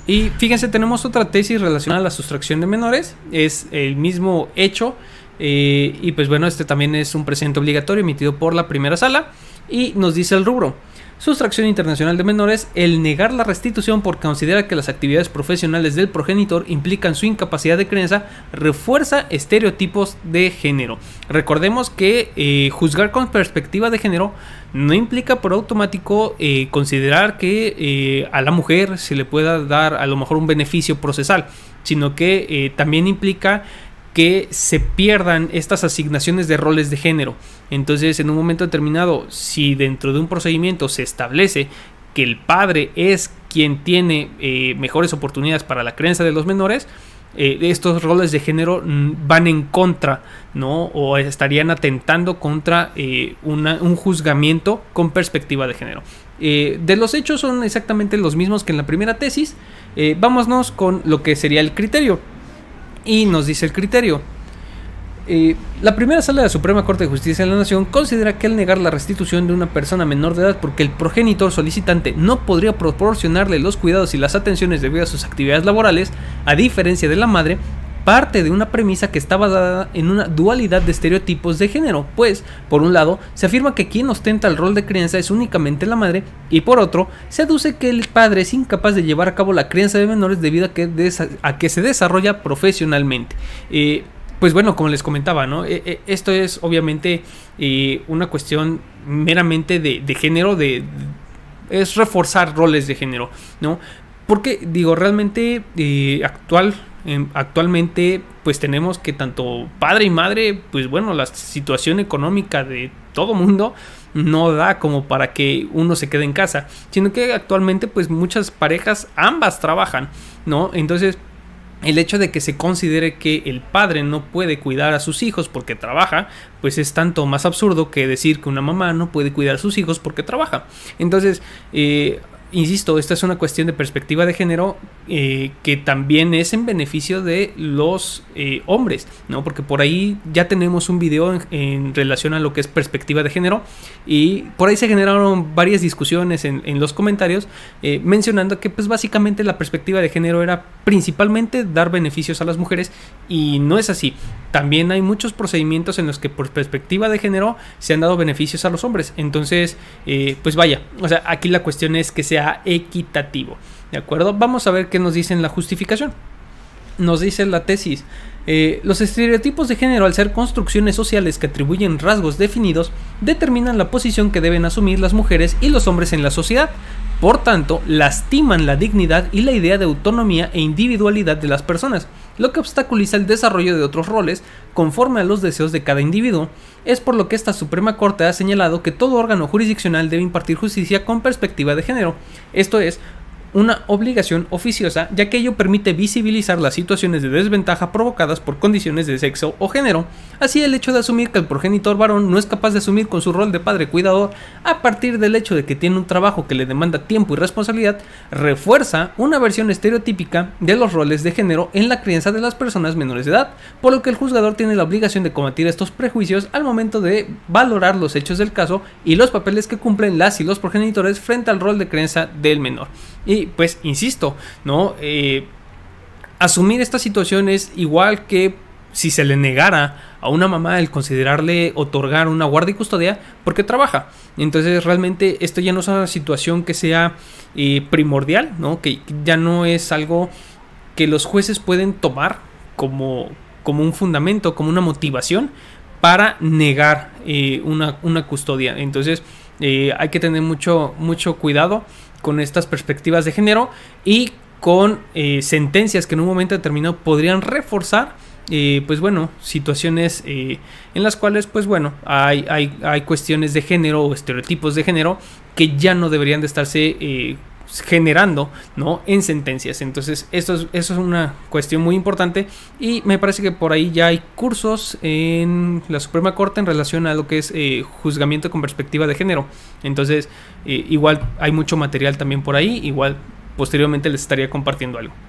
Y fíjense, tenemos otra tesis relacionada a la sustracción de menores, es el mismo hecho, y pues bueno, este también es un precedente obligatorio emitido por la primera sala, y nos dice el rubro: sustracción internacional de menores, el negar la restitución por considerar que las actividades profesionales del progenitor implican su incapacidad de crianza, refuerza estereotipos de género. Recordemos que juzgar con perspectiva de género no implica por automático considerar que a la mujer se le pueda dar a lo mejor un beneficio procesal, sino que también implica que se pierdan estas asignaciones de roles de género. Entonces, en un momento determinado, si dentro de un procedimiento se establece que el padre es quien tiene mejores oportunidades para la crianza de los menores, estos roles de género van en contra, ¿no? O estarían atentando contra un juzgamiento con perspectiva de género. De los hechos son exactamente los mismos que en la primera tesis. Vámonos con lo que sería el criterio. Y nos dice el criterio: la primera sala de la Suprema Corte de Justicia de la Nación considera que al negar la restitución de una persona menor de edad porque el progenitor solicitante no podría proporcionarle los cuidados y las atenciones debido a sus actividades laborales, a diferencia de la madre, parte de una premisa que está basada en una dualidad de estereotipos de género, pues, por un lado, se afirma que quien ostenta el rol de crianza es únicamente la madre, y por otro, se aduce que el padre es incapaz de llevar a cabo la crianza de menores debido a que se desarrolla profesionalmente. Pues bueno, como les comentaba, ¿no? Esto es obviamente una cuestión meramente de género, es reforzar roles de género, ¿no? Porque, digo, realmente actualmente pues tenemos que tanto padre y madre, pues bueno, la situación económica de todo mundo no da como para que uno se quede en casa, sino que actualmente pues muchas parejas ambas trabajan, ¿no? Entonces, el hecho de que se considere que el padre no puede cuidar a sus hijos porque trabaja, pues es tanto más absurdo que decir que una mamá no puede cuidar a sus hijos porque trabaja. Entonces, insisto, esta es una cuestión de perspectiva de género que también es en beneficio de los hombres, ¿no? Porque por ahí ya tenemos un video en relación a lo que es perspectiva de género, y por ahí se generaron varias discusiones en los comentarios mencionando que pues básicamente la perspectiva de género era principalmente dar beneficios a las mujeres, y no es así. También hay muchos procedimientos en los que por perspectiva de género se han dado beneficios a los hombres. Entonces, pues vaya, o sea, aquí la cuestión es que sea equitativo, ¿de acuerdo? Vamos a ver qué nos dice en la justificación. Nos dice la tesis: los estereotipos de género, al ser construcciones sociales que atribuyen rasgos definidos, determinan la posición que deben asumir las mujeres y los hombres en la sociedad. Por tanto, lastiman la dignidad y la idea de autonomía e individualidad de las personas, lo que obstaculiza el desarrollo de otros roles conforme a los deseos de cada individuo. Es por lo que esta Suprema Corte ha señalado que todo órgano jurisdiccional debe impartir justicia con perspectiva de género. Esto es una obligación oficiosa, ya que ello permite visibilizar las situaciones de desventaja provocadas por condiciones de sexo o género. Así, el hecho de asumir que el progenitor varón no es capaz de asumir con su rol de padre cuidador a partir del hecho de que tiene un trabajo que le demanda tiempo y responsabilidad, refuerza una versión estereotípica de los roles de género en la crianza de las personas menores de edad, por lo que el juzgador tiene la obligación de combatir estos prejuicios al momento de valorar los hechos del caso y los papeles que cumplen las y los progenitores frente al rol de crianza del menor. Y pues insisto, ¿no? Asumir esta situación es igual que si se le negara a una mamá el considerarle otorgar una guardia y custodia porque trabaja. Entonces realmente esto ya no es una situación que sea primordial, ¿no? Que ya no es algo que los jueces pueden tomar como un fundamento, como una motivación para negar una custodia. Entonces hay que tener mucho cuidado con estas perspectivas de género y con sentencias que en un momento determinado podrían reforzar pues bueno, situaciones en las cuales pues bueno, hay cuestiones de género o estereotipos de género que ya no deberían de estarse generando, ¿no?, en sentencias. Entonces eso es una cuestión muy importante, y me parece que por ahí ya hay cursos en la Suprema Corte en relación a lo que es juzgamiento con perspectiva de género. Entonces igual hay mucho material también por ahí, igual posteriormente les estaría compartiendo algo.